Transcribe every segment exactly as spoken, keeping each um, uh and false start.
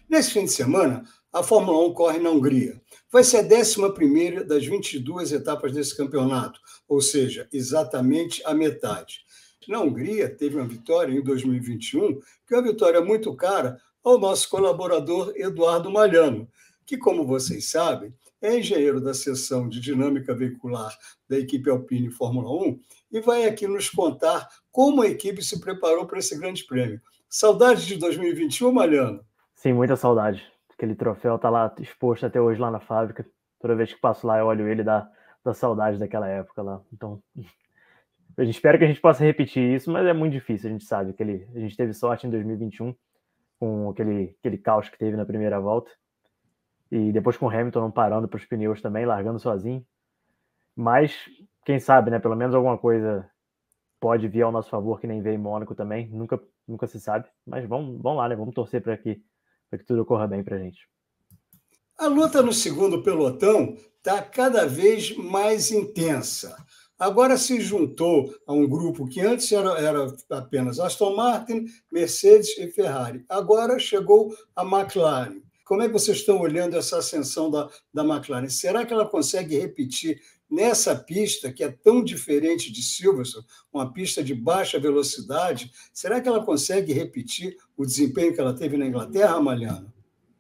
Nesse fim de semana, a Fórmula um corre na Hungria. Vai ser a décima primeira das vinte e duas etapas desse campeonato, ou seja, exatamente a metade. Na Hungria, teve uma vitória em dois mil e vinte e um, que é uma vitória muito cara ao nosso colaborador Eduardo Malhano, que, como vocês sabem, é engenheiro da seção de dinâmica veicular da equipe Alpine Fórmula um e vai aqui nos contar como a equipe se preparou para esse grande prêmio. Saudades de dois mil e vinte e um, Malhano? Sim, muita saudade. Aquele troféu tá lá exposto até hoje lá na fábrica. Toda vez que passo lá, eu olho ele e dá, dá saudade daquela época lá. Então, a gente espera que a gente possa repetir isso, mas é muito difícil, a gente sabe. Aquele, a gente teve sorte em dois mil e vinte e um, com aquele, aquele caos que teve na primeira volta. E depois com o Hamilton não parando para os pneus também, largando sozinho. Mas, quem sabe, né? Pelo menos alguma coisa pode vir ao nosso favor, que nem veio em Mônaco também. Nunca, nunca se sabe. Mas vamos, vamos lá, né? Vamos torcer para que, que tudo ocorra bem para a gente. A luta no segundo pelotão está cada vez mais intensa. Agora se juntou a um grupo que antes era, era apenas Aston Martin, Mercedes e Ferrari. Agora chegou a McLaren. Como é que vocês estão olhando essa ascensão da, da McLaren? Será que ela consegue repetir nessa pista, que é tão diferente de Silverstone, uma pista de baixa velocidade? Será que ela consegue repetir o desempenho que ela teve na Inglaterra, Malhano?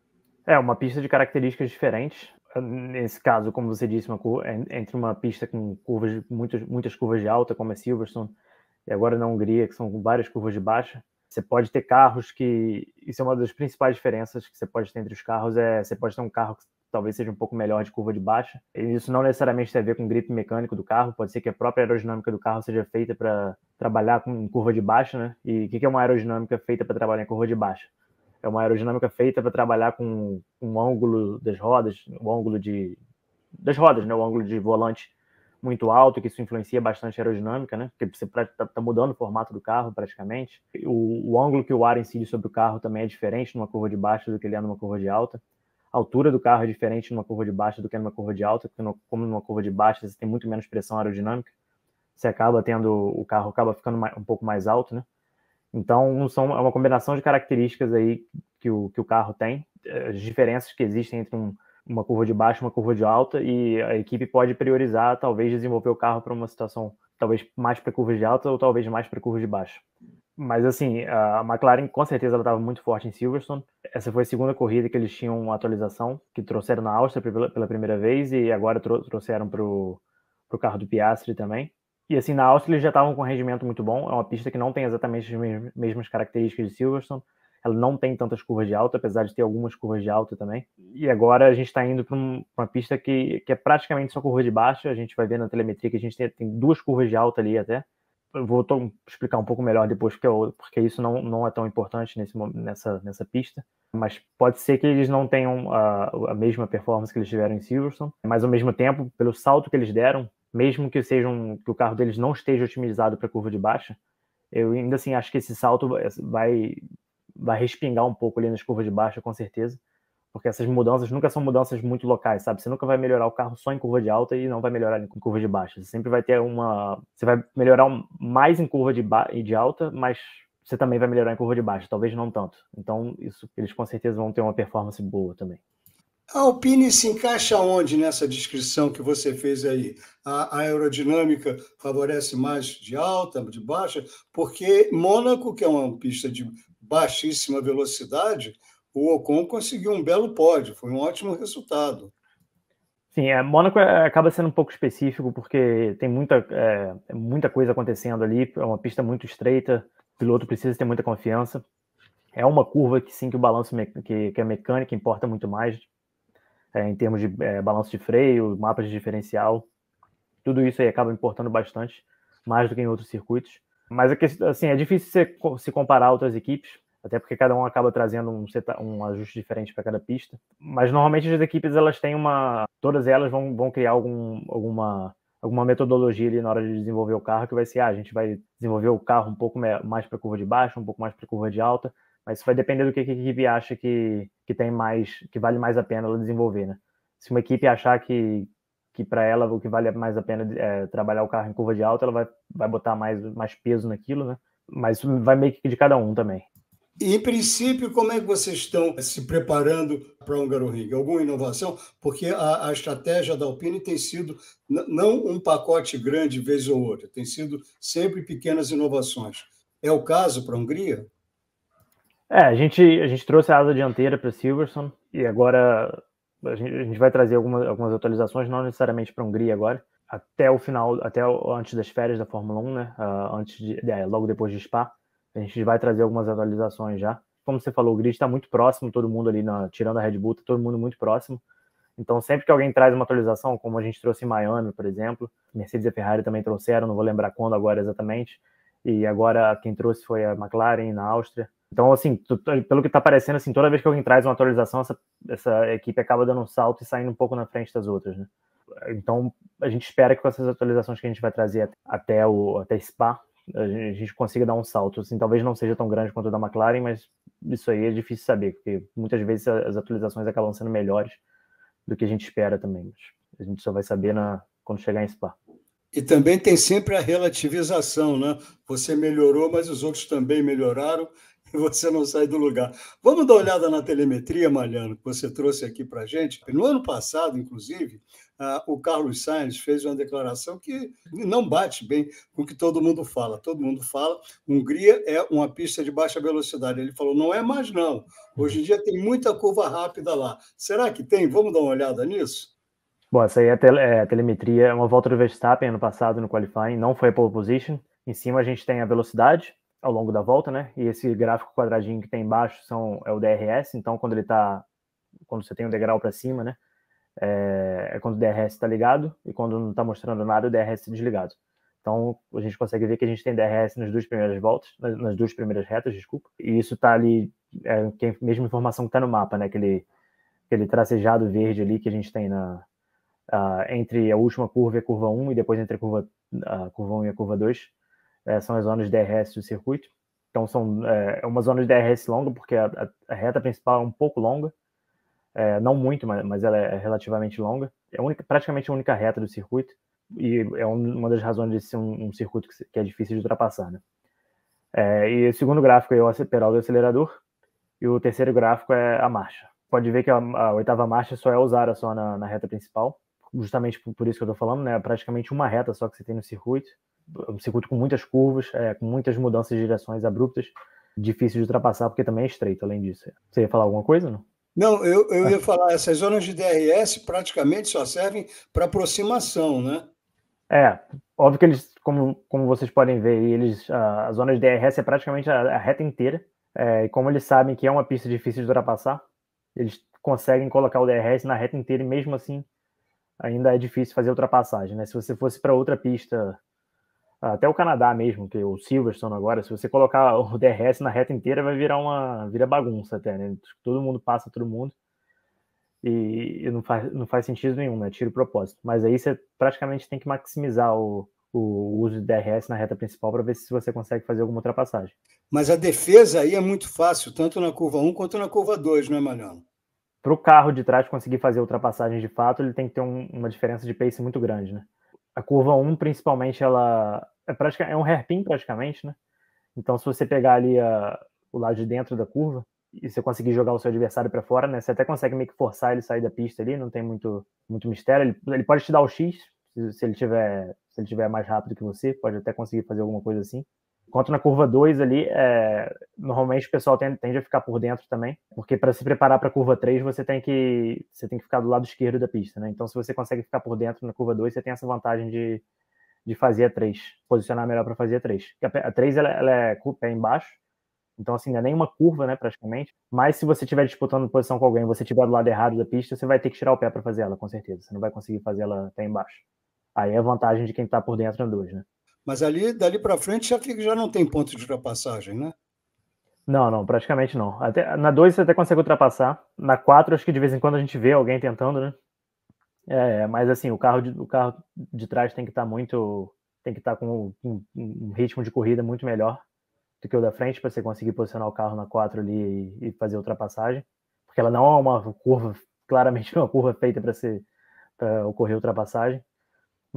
É, uma pista de características diferentes. Nesse caso, como você disse, uma curva, entre uma pista com curvas, muitas, muitas curvas de alta, como é Silverstone, e agora na Hungria, que são várias curvas de baixa, você pode ter carros que... Isso é uma das principais diferenças que você pode ter entre os carros, é você pode ter um carro que talvez seja um pouco melhor de curva de baixa. E isso não necessariamente tem a ver com o grip mecânico do carro, pode ser que a própria aerodinâmica do carro seja feita para trabalhar com curva de baixa, né? E o que é uma aerodinâmica feita para trabalhar em curva de baixa? É uma aerodinâmica feita para trabalhar com um ângulo das rodas, o ângulo de das rodas, né, o ângulo de volante muito alto, que isso influencia bastante a aerodinâmica, né? Porque você está tá mudando o formato do carro praticamente. O, o ângulo que o ar incide sobre o carro também é diferente numa curva de baixa do que ele é numa curva de alta. A altura do carro é diferente numa curva de baixa do que numa curva de alta, porque no, como numa curva de baixa você tem muito menos pressão aerodinâmica, você acaba tendo, o carro acaba ficando mais, um pouco mais alto, né? Então, são, é uma combinação de características aí que o, que o carro tem, as diferenças que existem entre um, uma curva de baixa e uma curva de alta, e a equipe pode priorizar, talvez, desenvolver o carro para uma situação talvez mais para curva de alta ou talvez mais para curva de baixa. Mas, assim, a McLaren, com certeza, ela estava muito forte em Silverstone. Essa foi a segunda corrida que eles tinham uma atualização, que trouxeram na Áustria pela, pela primeira vez, e agora trouxeram para o carro do Piastri também. E assim, na Áustria eles já estavam com um rendimento muito bom. É uma pista que não tem exatamente as mesmas características de Silverstone. Ela não tem tantas curvas de alta, apesar de ter algumas curvas de alta também. E agora a gente está indo para um, uma pista que, que é praticamente só curva de baixa. A gente vai ver na telemetria que a gente tem, tem duas curvas de alta ali até. Eu vou tô, explicar um pouco melhor depois, porque, eu, porque isso não, não é tão importante nesse, nessa, nessa pista. Mas pode ser que eles não tenham a, a mesma performance que eles tiveram em Silverstone. Mas ao mesmo tempo, pelo salto que eles deram, mesmo que, sejam, que o carro deles não esteja otimizado para curva de baixa, eu ainda assim acho que esse salto vai, vai respingar um pouco ali nas curvas de baixa, com certeza, porque essas mudanças nunca são mudanças muito locais, sabe? Você nunca vai melhorar o carro só em curva de alta e não vai melhorar em curva de baixa. Você sempre vai ter uma... Você vai melhorar mais em curva de, ba... de alta, mas você também vai melhorar em curva de baixa, talvez não tanto. Então, isso, eles com certeza vão ter uma performance boa também. A Alpine se encaixa onde nessa descrição que você fez aí? A, a aerodinâmica favorece mais de alta, de baixa? Porque Mônaco, que é uma pista de baixíssima velocidade, o Ocon conseguiu um belo pódio, foi um ótimo resultado. Sim, é, Mônaco é, acaba sendo um pouco específico porque tem muita, é, muita coisa acontecendo ali, é uma pista muito estreita, o piloto precisa ter muita confiança. É uma curva que sim, que o balanço, que, que a mecânica importa muito mais, é, em termos de é, balanço de freio, mapas de diferencial, tudo isso aí acaba importando bastante, mais do que em outros circuitos. Mas assim, é difícil se, se comparar a outras equipes, até porque cada um acaba trazendo um, um ajuste diferente para cada pista. Mas normalmente as equipes, elas têm uma... Todas elas vão, vão criar algum, alguma, alguma metodologia ali na hora de desenvolver o carro, que vai ser, ah, a gente vai desenvolver o carro um pouco mais para curva de baixa, um pouco mais para curva de alta, mas isso vai depender do que a equipe acha que, que tem mais, que vale mais a pena ela desenvolver, né? Se uma equipe achar que, que para ela o que vale mais a pena é trabalhar o carro em curva de alta, ela vai, vai botar mais, mais peso naquilo, né? Mas vai meio que de cada um também. E, em princípio, como é que vocês estão se preparando para o Hungaroring? Alguma inovação? Porque a, a estratégia da Alpine tem sido não um pacote grande vez ou outra, tem sido sempre pequenas inovações. É o caso para a Hungria? É, a gente, a gente trouxe a asa dianteira para Silverstone e agora a gente, a gente vai trazer algumas, algumas atualizações, não necessariamente para a Hungria agora, até o final, até o, antes das férias da Fórmula um, né? Uh, antes de, é, logo depois de Spa, a gente vai trazer algumas atualizações já. Como você falou, o grid está muito próximo, todo mundo ali, na, tirando a Red Bull, tá todo mundo muito próximo. Então, sempre que alguém traz uma atualização, como a gente trouxe em Miami, por exemplo, Mercedes e a Ferrari também trouxeram, não vou lembrar quando agora exatamente, e agora quem trouxe foi a McLaren na Áustria. Então, assim, pelo que está parecendo, assim, toda vez que alguém traz uma atualização, essa, essa equipe acaba dando um salto e saindo um pouco na frente das outras, né? Então, a gente espera que com essas atualizações que a gente vai trazer até o até Spa, a gente consiga dar um salto. Assim, talvez não seja tão grande quanto o da McLaren, mas isso aí é difícil saber, porque muitas vezes as atualizações acabam sendo melhores do que a gente espera também. Mas a gente só vai saber na, quando chegar em Spa. E também tem sempre a relativização, né? Você melhorou, mas os outros também melhoraram e você não sai do lugar. Vamos dar uma olhada na telemetria, Mariano, que você trouxe aqui para a gente. No ano passado, inclusive, uh, o Carlos Sainz fez uma declaração que não bate bem com o que todo mundo fala. Todo mundo fala, Hungria é uma pista de baixa velocidade. Ele falou, não é mais não. Hoje em dia tem muita curva rápida lá. Será que tem? Vamos dar uma olhada nisso? Bom, essa aí é a, tele, é a telemetria, é uma volta do Verstappen ano passado no qualifying, não foi a pole position. Em cima a gente tem a velocidade ao longo da volta, né? E esse gráfico quadradinho que tem embaixo são, é o D R S, então quando ele tá, quando você tem o degrau para cima, né? É, é quando o D R S está ligado e quando não está mostrando nada, o D R S desligado. Então a gente consegue ver que a gente tem D R S nas duas primeiras voltas, nas, nas duas primeiras retas, desculpa. E isso está ali, é, que é a mesma informação que está no mapa, né? Aquele, aquele tracejado verde ali que a gente tem na Uh, entre a última curva e a curva um, e depois entre a curva, a curva um e a curva dois, uh, são as zonas de D R S do circuito. Então, são uh, uma zona de D R S longa, porque a, a, a reta principal é um pouco longa, uh, não muito, mas, mas ela é relativamente longa. É a única, praticamente a única reta do circuito, e é um, uma das razões de ser um, um circuito que, que é difícil de ultrapassar, né? Uh, e o segundo gráfico é o pedal do acelerador, e o terceiro gráfico é a marcha. Pode ver que a, a oitava marcha só é usada só na, na reta principal, justamente por isso que eu tô falando, né? Praticamente uma reta só que você tem no circuito, um circuito com muitas curvas, é, com muitas mudanças de direções abruptas, difícil de ultrapassar porque também é estreito, além disso. Você ia falar alguma coisa, não? Não, eu, eu ia falar, essas zonas de D R S praticamente só servem para aproximação, né? É, óbvio que eles, como, como vocês podem ver, eles, a, a zona de D R S é praticamente a, a reta inteira, é, e como eles sabem que é uma pista difícil de ultrapassar, eles conseguem colocar o D R S na reta inteira e mesmo assim ainda é difícil fazer ultrapassagem, né? Se você fosse para outra pista, até o Canadá mesmo, que é o Silverstone agora, se você colocar o D R S na reta inteira, vai virar uma vira bagunça até, né? Todo mundo passa todo mundo e, e não, faz, não faz sentido nenhum, né? Tira o propósito. Mas aí você praticamente tem que maximizar o, o uso de D R S na reta principal para ver se você consegue fazer alguma ultrapassagem. Mas a defesa aí é muito fácil, tanto na curva um quanto na curva dois, não é, Mariano? Para o carro de trás conseguir fazer ultrapassagem de fato, ele tem que ter um, uma diferença de pace muito grande, né? A curva um, principalmente, ela é, praticamente, é um hairpin praticamente, né? Então, se você pegar ali a, o lado de dentro da curva e você conseguir jogar o seu adversário para fora, né? Você até consegue meio que forçar ele a sair da pista ali, não tem muito, muito mistério. Ele, ele pode te dar o X, se, se ele tiver se ele tiver mais rápido que você, pode até conseguir fazer alguma coisa assim. Enquanto na curva dois ali, é, normalmente o pessoal tende, tende a ficar por dentro também, porque para se preparar para a curva três, você tem, que, você tem que ficar do lado esquerdo da pista, né? Então, se você consegue ficar por dentro na curva dois, você tem essa vantagem de, de fazer a três, posicionar melhor para fazer a três. A três ela, ela é com o pé embaixo, então assim, não é nenhuma curva, né, praticamente, mas se você estiver disputando posição com alguém e você estiver do lado errado da pista, você vai ter que tirar o pé para fazer ela, com certeza. Você não vai conseguir fazer ela até embaixo. Aí é a vantagem de quem está por dentro na dois, né? Mas ali, dali para frente, já, fica, já não tem ponto de ultrapassagem, né? Não, não, praticamente não. Até, na dois você até consegue ultrapassar. Na quatro acho que de vez em quando a gente vê alguém tentando, né? É, mas assim, o carro de, o carro de trás tem que estar tá muito. Tem que estar tá com um, um, ritmo de corrida muito melhor do que o da frente para você conseguir posicionar o carro na quatro ali e, e fazer ultrapassagem. Porque ela não é uma curva, claramente uma curva feita para ocorrer ultrapassagem.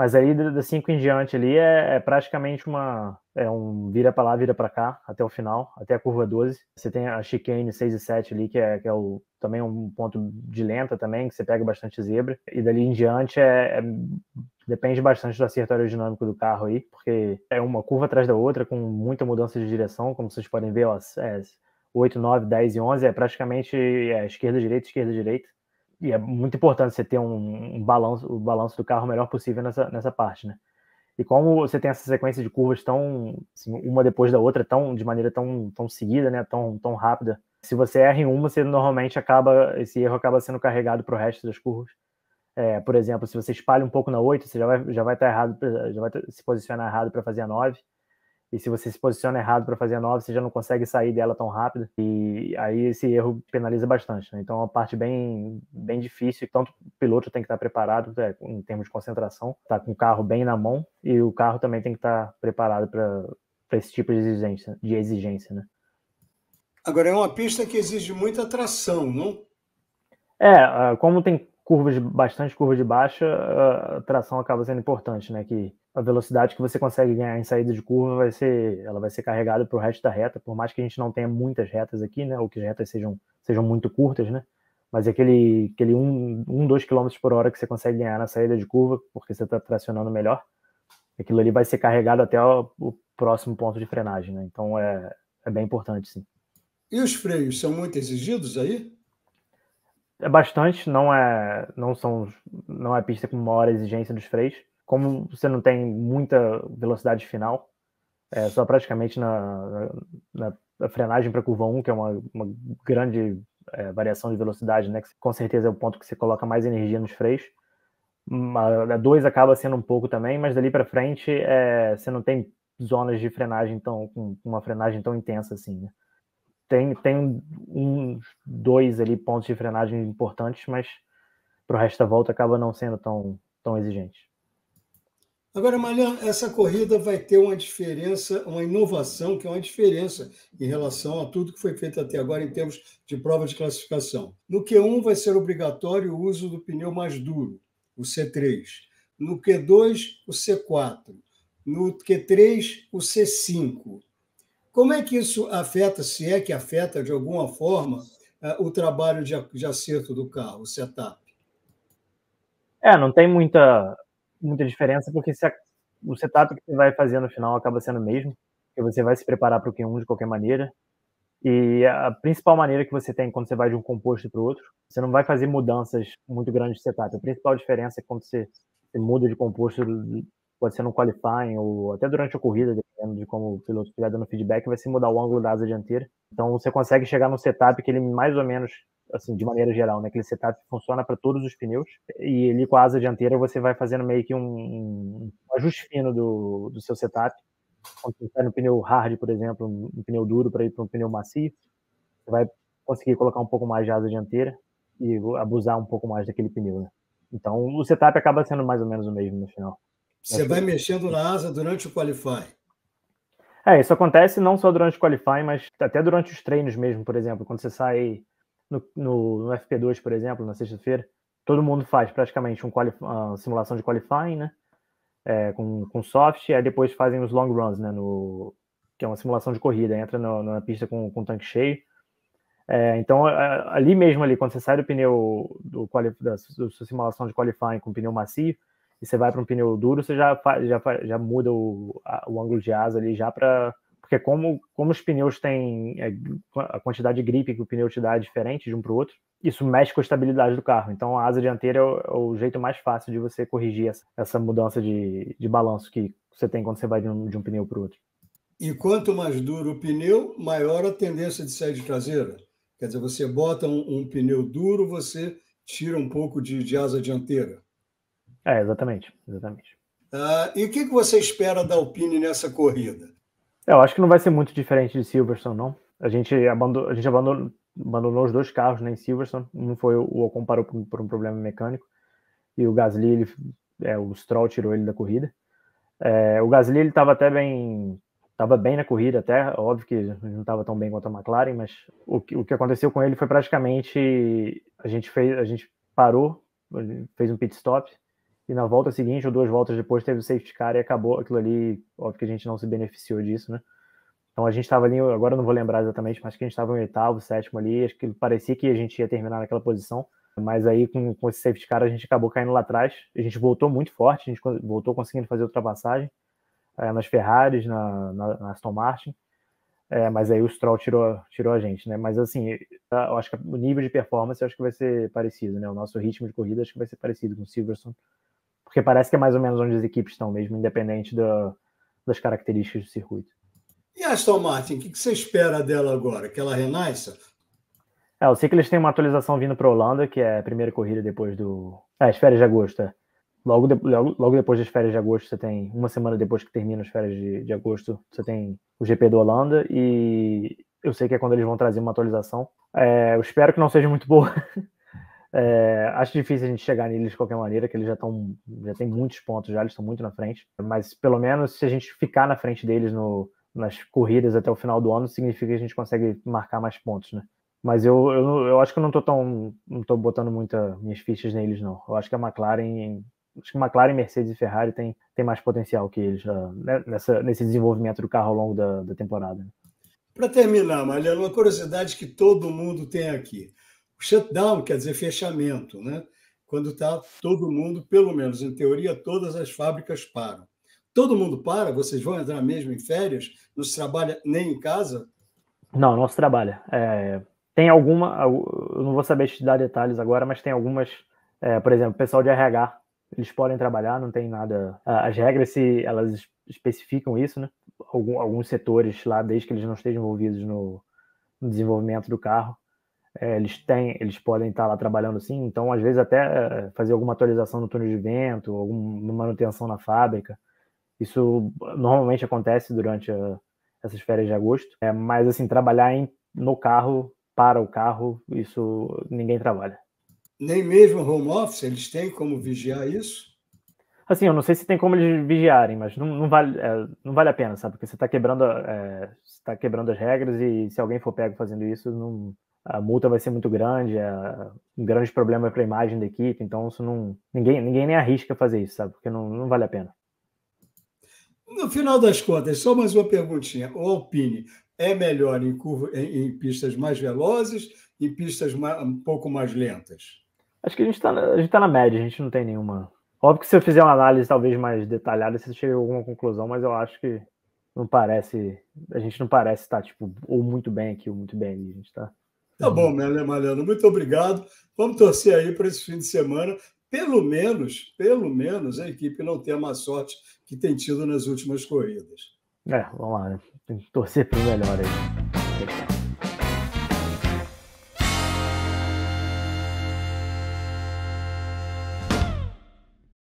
Mas aí das cinco em diante ali é, é praticamente uma é um vira para lá, vira para cá até o final, até a curva doze. Você tem a chicane seis e sete ali, que é, que é o, também um ponto de lenta também, que você pega bastante zebra. E dali em diante é, é depende bastante do acerto aerodinâmico do carro aí, porque é uma curva atrás da outra com muita mudança de direção, como vocês podem ver, ó, é oito, nove, dez e onze é praticamente é, esquerda, direita, esquerda, direita. E é muito importante você ter um, um balanço, o balanço do carro o melhor possível nessa, nessa parte, né? E como você tem essa sequência de curvas tão, assim, uma depois da outra, tão, de maneira tão, tão seguida, né? Tão, tão rápida. Se você erra em uma, você normalmente acaba, esse erro acaba sendo carregado para o resto das curvas. É, por exemplo, se você espalha um pouco na oito, você já vai, já vai estar errado, já vai se posicionar errado para fazer a nove. E se você se posiciona errado para fazer a nove, você já não consegue sair dela tão rápido. E aí esse erro penaliza bastante, né? Então é uma parte bem, bem difícil. Tanto o piloto tem que estar preparado, é, em termos de concentração, tá com o carro bem na mão, e o carro também tem que estar preparado para esse tipo de exigência, de exigência, né? Agora, é uma pista que exige muita tração, não? É, como tem curvas, bastante curva de baixa, a tração acaba sendo importante, né? Que a velocidade que você consegue ganhar em saída de curva vai ser, ela vai ser carregada para o resto da reta, por mais que a gente não tenha muitas retas aqui, né? Ou que as retas sejam, sejam muito curtas, né? Mas aquele, aquele um, um, dois quilômetros por hora que você consegue ganhar na saída de curva, porque você está tracionando melhor, aquilo ali vai ser carregado até o, o próximo ponto de frenagem, né? Então é, é bem importante, sim. E os freios são muito exigidos aí? É bastante, não é, não são, não é pista com maior exigência dos freios. Como você não tem muita velocidade final, é só praticamente na, na, na frenagem para curva um, que é uma, uma grande é, variação de velocidade, né? Que com certeza é o ponto que você coloca mais energia nos freios. A dois acaba sendo um pouco também, mas dali para frente é, você não tem zonas de frenagem tão, com uma frenagem tão intensa assim, né? Tem, tem uns dois ali pontos de frenagem importantes, mas para o resto da volta acaba não sendo tão, tão exigente. Agora, Mariano, essa corrida vai ter uma diferença, uma inovação, que é uma diferença em relação a tudo que foi feito até agora em termos de prova de classificação. No Q um vai ser obrigatório o uso do pneu mais duro, o C três. No Q dois, o C quatro. No Q três, o C cinco. Como é que isso afeta, se é que afeta de alguma forma, o trabalho de, de acerto do carro, o setup? É, não tem muita, muita diferença, porque se a, o setup que você vai fazer no final acaba sendo o mesmo, porque você vai se preparar para o Q um de qualquer maneira, e a principal maneira que você tem quando você vai de um composto para o outro, você não vai fazer mudanças muito grandes de setup. A principal diferença é quando você, você muda de composto, pode ser no qualifying ou até durante a corrida, dependendo de como o piloto estiver dando feedback, vai se mudar o ângulo da asa dianteira. Então você consegue chegar no setup que ele mais ou menos, assim, de maneira geral, né, aquele setup funciona para todos os pneus, e ali com a asa dianteira você vai fazendo meio que um, um ajuste fino do, do seu setup. Quando você está no pneu hard, por exemplo, um pneu duro para ir para um pneu macio, você vai conseguir colocar um pouco mais de asa dianteira e abusar um pouco mais daquele pneu, né? Então o setup acaba sendo mais ou menos o mesmo no final. Você vai mexendo na asa durante o qualifying. É, isso acontece não só durante o qualifying, mas até durante os treinos mesmo, por exemplo, quando você sai no, no, no F P dois, por exemplo, na sexta-feira, todo mundo faz praticamente um uma simulação de qualifying, né? É, com, com soft, e aí depois fazem os long runs, né? No, que é uma simulação de corrida, entra no, na pista com, com o tanque cheio. É, então, ali mesmo, ali, quando você sai do pneu do, da sua simulação de qualifying com pneu macio, e você vai para um pneu duro, você já, já, já muda o, a, o ângulo de asa ali já para... Porque como, como os pneus têm... É, a quantidade de gripe que o pneu te dá é diferente de um para o outro, isso mexe com a estabilidade do carro. Então a asa dianteira é o, é o jeito mais fácil de você corrigir essa, essa mudança de, de balanço que você tem quando você vai de um, de um pneu para o outro. E quanto mais duro o pneu, maior a tendência de sair de traseira. Quer dizer, você bota um, um pneu duro, você tira um pouco de, de asa dianteira. É, exatamente, exatamente. Ah, e o que, que você espera da Alpine nessa corrida? Eu acho que não vai ser muito diferente de Silverstone, não. A gente abandonou, a gente abandonou, abandonou os dois carros, né, em Silverstone. Um foi o Ocon parou por, por um problema mecânico, e o Gasly, ele, é, o Stroll tirou ele da corrida. É, o Gasly, ele estava até bem... Estava bem na corrida até, óbvio que não estava tão bem quanto a McLaren, mas o que, o que aconteceu com ele foi praticamente... A gente, fez, a gente parou, fez um pit stop, e na volta seguinte, ou duas voltas depois, teve o safety car e acabou aquilo ali. Óbvio que a gente não se beneficiou disso, né? Então a gente estava ali, agora eu não vou lembrar exatamente, mas que a gente estava em oitavo, sétimo ali, acho que parecia que a gente ia terminar naquela posição, mas aí com, com esse safety car a gente acabou caindo lá atrás, a gente voltou muito forte, a gente voltou conseguindo fazer ultrapassagem é, nas Ferraris, na, na, na Aston Martin, é, mas aí o Stroll tirou, tirou a gente, né? Mas assim, eu acho que o nível de performance eu acho que vai ser parecido, né? O nosso ritmo de corrida acho que vai ser parecido com o Silverstone, porque parece que é mais ou menos onde as equipes estão mesmo, independente da, das características do circuito. E a Aston Martin, o que você espera dela agora? Que ela renasça? É, eu sei que eles têm uma atualização vindo para a Holanda, que é a primeira corrida depois do... É, as férias de agosto, é. Logo, de... logo, logo depois das férias de agosto, você tem... Uma semana depois que termina as férias de, de agosto, você tem o G P da Holanda, e eu sei que é quando eles vão trazer uma atualização. É, eu espero que não seja muito boa. É, acho difícil a gente chegar neles de qualquer maneira, que eles já estão... Já tem muitos pontos já, eles estão muito na frente. Mas, pelo menos, se a gente ficar na frente deles no... nas corridas até o final do ano, significa que a gente consegue marcar mais pontos, né? Mas eu, eu, eu acho que eu não tô tão. Não tô botando muita minhas fichas neles, não. Eu acho que a McLaren. Acho que a McLaren, Mercedes e Ferrari tem, tem mais potencial que eles uh, nessa, nesse desenvolvimento do carro ao longo da, da temporada. Para terminar, Mariano, uma curiosidade que todo mundo tem aqui. O shutdown quer dizer fechamento, né? Quando está todo mundo, pelo menos em teoria, todas as fábricas param. Todo mundo para? Vocês vão entrar mesmo em férias? Não se trabalha nem em casa? Não, não se trabalha. É, tem alguma, eu não vou saber te dar detalhes agora, mas tem algumas, é, por exemplo, o pessoal de R H, eles podem trabalhar, não tem nada. As regras, se elas especificam isso, né? Algum, alguns setores lá, desde que eles não estejam envolvidos no, no desenvolvimento do carro, é, eles têm, eles podem estar lá trabalhando sim. Então, às vezes, até fazer alguma atualização no túnel de vento, alguma manutenção na fábrica. Isso normalmente acontece durante a, essas férias de agosto. É, mas, assim, trabalhar em, no carro, para o carro, isso ninguém trabalha. Nem mesmo home office? Eles têm como vigiar isso? Assim, eu não sei se tem como eles vigiarem, mas não, não, vale, é, não vale a pena, sabe? Porque você está quebrando, é, você tá quebrando as regras e se alguém for pego fazendo isso, não, a multa vai ser muito grande, é um grande problema para a imagem da equipe, então isso não, ninguém, ninguém nem arrisca fazer isso, sabe? Porque não, não vale a pena. No final das contas, só mais uma perguntinha. O Alpine é melhor em, curva, em, em pistas mais velozes, em pistas mais, um pouco mais lentas? Acho que a gente está tá na média, a gente não tem nenhuma... Óbvio que se eu fizer uma análise talvez mais detalhada, você chega a alguma conclusão, mas eu acho que não parece... A gente não parece estar, tipo, ou muito bem aqui ou muito bem ali. A gente tá... Tá bom, Mariano, muito obrigado. Vamos torcer aí para esse fim de semana. Pelo menos, pelo menos, a equipe não ter a má sorte que tem tido nas últimas corridas. É, vamos lá, né? Tem que torcer para o melhor aí.